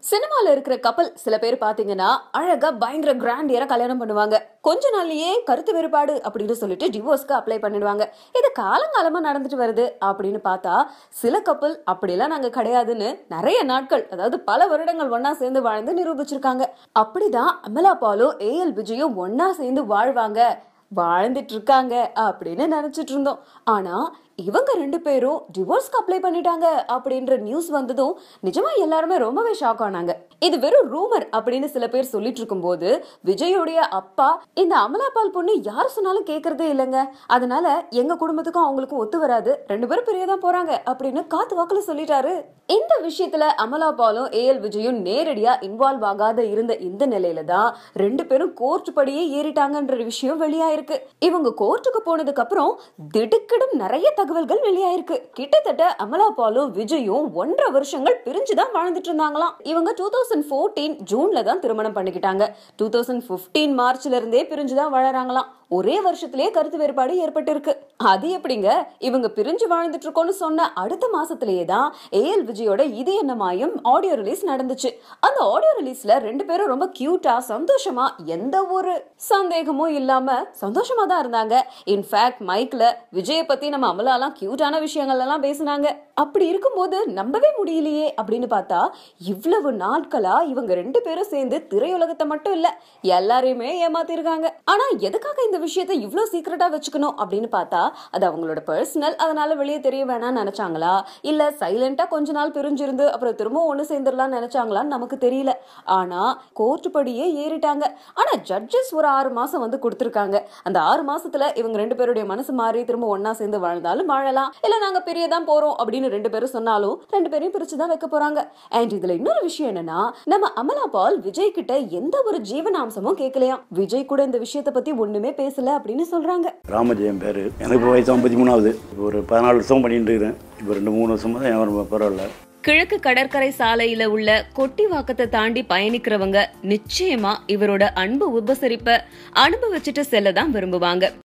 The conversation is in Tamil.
சினிமால இருக்கிற கப்பல் சில பேர் பாத்தீங்கன்னா அழகா பயங்கர கிராண்டியரா கல்யாணம் பண்ணுவாங்க. கொஞ்ச நாள்லயே கருத்து வேறுபாடு அப்படின்னு சொல்லிட்டு டிவோர்ஸ்க்கு அப்ளை பண்ணிடுவாங்க. இது காலங்காலமா நடந்துட்டு வருது அப்படின்னு பார்த்தா சில கப்பல் அப்படிலாம் நாங்க கிடையாதுன்னு நிறைய நாட்கள், அதாவது பல வருடங்கள் ஒன்னா சேர்ந்து வாழ்ந்து நிரூபிச்சிருக்காங்க. அப்படிதான் அமலா பாலும் AL விஜயும் ஒன்னா சேர்ந்து வாழ்ந்துட்டு இருக்காங்க அப்படின்னு நினைச்சிட்டு இருந்தோம். ஆனா இவங்க ரெண்டு பேரும் டிவோர்ஸ்க்கு அப்ளை பண்ணிட்டாங்க அப்படின்ற நியூஸ் வந்ததும் நிஜமா எல்லாருமே ரொம்பவே ஷாக் ஆனாங்க. இது வெறும் ரூமர் அப்படின்னு சில பேர் சொல்லிட்டு இருக்கும் போது விஜயோடைய அப்பா, இந்த அமலா பால் பொண்ணு யார் சொன்னாலும் கேக்குறதே இல்லைங்க, அதனால எங்க குடும்பத்துக்கும் அவங்களுக்கும் ஒத்து வராது, ரெண்டு பேரும் பிரியதான் போறாங்க அப்படின்னு காத்து வாக்குல சொல்லிட்டாரு. இந்த விஷயத்துல அமலா பாலும் AL விஜயும் நேரடியா இன்வால்வ் ஆகாத இருந்த இந்த நிலையில தான் ரெண்டு பேரும் கோர்ட் படியே ஏறிட்டாங்கன்ற விஷயம் வெளியாயிருக்கு. இவங்க கோர்ட்டுக்கு போனதுக்கு அப்புறம் திடுக்கிடும் நிறைய தகவல்கள் வெளியாயிருக்கு. கிட்டத்தட்ட அமலா பாலும் விஜயும் 1.5 வருஷங்கள் பிரிஞ்சுதான் வாழ்ந்துட்டு இருந்தாங்களாம். இவங்க 2014 ஜூன்ல தான் திருமணம் பண்ணிக்கிட்டாங்க. 2015 மார்ச்ல இருந்தே பிரிஞ்சுதான் வாழறாங்களாம். ஒரே வருஷத்திலேயே கருத்து வேறுபாடு ஏற்பட்டு இருக்கு. அது எப்படிங்க, இவங்க பிரிஞ்சு வாழ்ந்துட்டு இருக்கோம்னு சொன்ன அடுத்த மாசத்திலேயே தான் AL விஜயோட இது என்ன மாயம் ஆடியோ ரிலீஸ் நடந்துச்சு. அந்த ஆடியோ ரிலீஸ்ல ரெண்டு பேரும் ரொம்ப கியூட்டா சந்தோஷமா எந்த ஒரு சந்தேகமும் இல்லாம சந்தோஷமா தான் இருந்தாங்க. இன்ஃபேக்ட் மைக்ல விஜய பத்தி நம்ம அமலாலாம் கியூட்டான விஷயங்கள் எல்லாம் பேசினாங்க. அப்படி இருக்கும்போது நம்பவே முடியலையே அப்படின்னு பார்த்தா இவ்வளவு நாட்களா இவங்க ரெண்டு பேரும் சேர்ந்து திரையுலகத்தை மட்டும் இல்ல எல்லாரையுமே ஏமாத்திருக்காங்க. ஆனா எதுக்காக இந்த விஷயத்தை இவ்வளவு சீக்கிரட்டா வச்சுக்கணும் அப்படின்னு பார்த்தா அது அவங்களோட பர்சனல், அதனால வெளியே தெரிய வேணாம்னு நினைச்சாங்களா, இல்ல சைலண்டா கொஞ்ச நாள் பிரிஞ்சிருந்து அப்புறம் திரும்ப ஒண்ணு சேர்ந்துடலாம் நினைச்சாங்களான்னு நமக்கு தெரியல. ஆனா கோர்ட் படியே ஏறிட்டாங்க. ஆனா ஜட்ஜஸ் ஒரு 6 மாசம் வந்து கொடுத்திருக்காங்க. அந்த 6 மாசத்துல இவங்க ரெண்டு பேருடைய மனசு மாறி திரும்ப ஒன்னா சேர்ந்து வாழ்ந்தாலும் வாழலாம், இல்ல நாங்க பிரியதான் போறோம் அப்படின்னு ரெண்டு பேரும் சொன்னாலும் ரெண்டு பேரையும் பிரிச்சுதான் வைக்க போறாங்க. அண்ட் இதுல இன்னொரு விஷயம் என்னன்னா, நம்ம அமலா பால் விஜய் கிட்ட எந்த ஒரு ஜீவனாம்சமும் கேட்கலையாம். விஜய் கூட இந்த விஷயத்தை பத்தி ஒண்ணுமே பேசல அப்படின்னு சொல்றாங்க. ராமஜெயம் பேரு, எனக்கு வயசு 53ஆவது. ஒரு 14 வருஷம் பண்ணிட்டு இருக்கேன். இப்போ 2-3 வருஷமா தான் பரவாயில்ல. கிழக்கு கடற்கரை சாலையில உள்ள கொட்டிவாக்கத்தை தாண்டி பயணிக்கிறவங்க நிச்சயமா இவரோட அன்பு உபசரிப்ப அனுபவிச்சுட்டு செல்லதான் விரும்புவாங்க.